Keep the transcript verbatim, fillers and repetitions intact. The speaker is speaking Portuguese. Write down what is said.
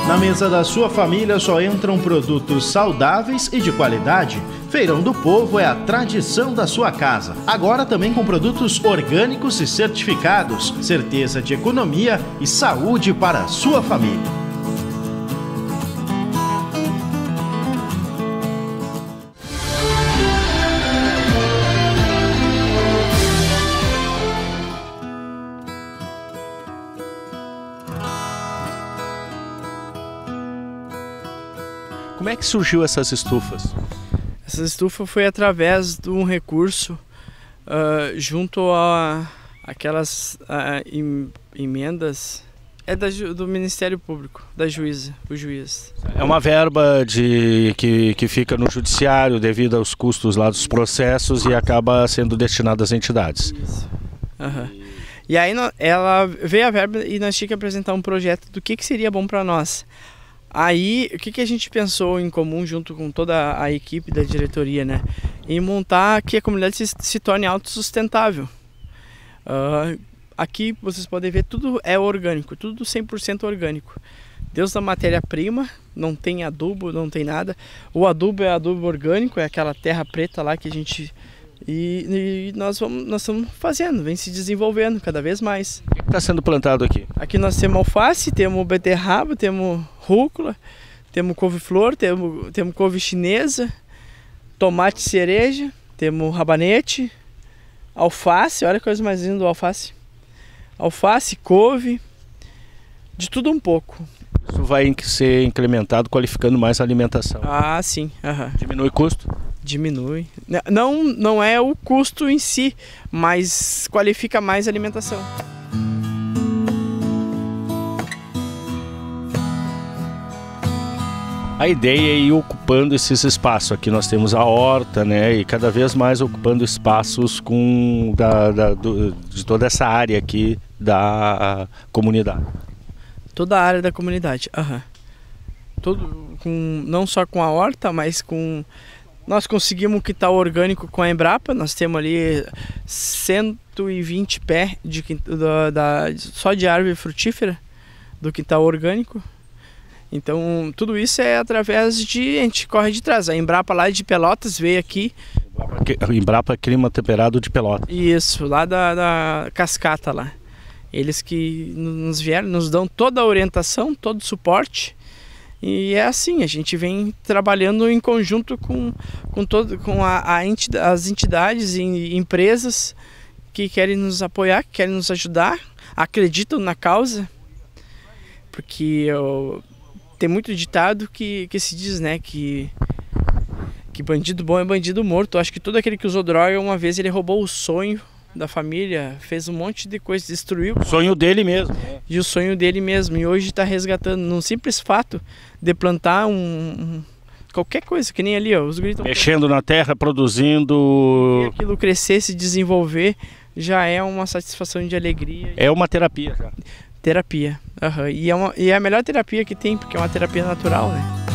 Na mesa da sua família só entram produtos saudáveis e de qualidade. Feirão do Povo é a tradição da sua casa. Agora também com produtos orgânicos e certificados. Certeza de economia e saúde para a sua família. Como é que surgiu essas estufas? Essa estufa foi através de um recurso uh, junto a aquelas uh, em, emendas é da, do Ministério Público, da juíza, o juiz. É uma verba de, que, que fica no judiciário devido aos custos lá dos processos e acaba sendo destinada às entidades. Isso. Uhum. E aí ela veio a verba e nós tínhamos que apresentar um projeto do que, que seria bom para nós. Aí, o que, que a gente pensou em comum junto com toda a equipe da diretoria, né? Em montar que a comunidade se, se torne autossustentável. Uh, aqui vocês podem ver, tudo é orgânico, tudo cem por cento orgânico. Deus da matéria-prima, não tem adubo, não tem nada. O adubo é adubo orgânico, é aquela terra preta lá que a gente... E, e nós, vamos, nós estamos fazendo, vem se desenvolvendo cada vez mais. O que está sendo plantado aqui? Aqui nós temos alface, temos beterraba, temos rúcula, temos couve-flor, temos, temos couve chinesa, tomate cereja, temos rabanete, alface, olha a coisa mais linda do alface. Alface, couve, de tudo um pouco. Isso vai ser incrementado, qualificando mais a alimentação. Ah, sim. Uhum. Diminui o custo? Diminui. Não, não é o custo em si, mas qualifica mais a alimentação. A ideia é ir ocupando esses espaços. Aqui nós temos a horta, né? E cada vez mais ocupando espaços com, da, da, do, de toda essa área aqui da comunidade. Toda a área da comunidade. Uhum. Todo, com, não só com a horta, mas com... Nós conseguimos quitar o orgânico com a Embrapa. Nós temos ali cento e vinte pés de, da, da, só de árvore frutífera do quintal orgânico. Então tudo isso é através de... A gente corre de trás. A Embrapa lá de Pelotas veio aqui. Embrapa Clima Temperado de Pelotas. Isso, lá da, da Cascata lá. Eles que nos vieram, nos dão toda a orientação, todo o suporte. E é assim, a gente vem trabalhando em conjunto com, com, todo, com a, a entidade, as entidades e empresas que querem nos apoiar, que querem nos ajudar, acreditam na causa. Porque eu, tem muito ditado que, que se diz, né, que, que bandido bom é bandido morto. Eu acho que todo aquele que usou droga, uma vez ele roubou o sonho da família, fez um monte de coisa, destruiu. O sonho dele mesmo. E o sonho dele mesmo. E hoje está resgatando num simples fato de plantar um, um qualquer coisa, que nem ali, ó, os gritos. Mexendo na terra, produzindo. E aquilo crescer, se desenvolver, já é uma satisfação de alegria. É uma terapia já. Terapia. Uhum. E, é uma, e é a melhor terapia que tem, porque é uma terapia natural, né?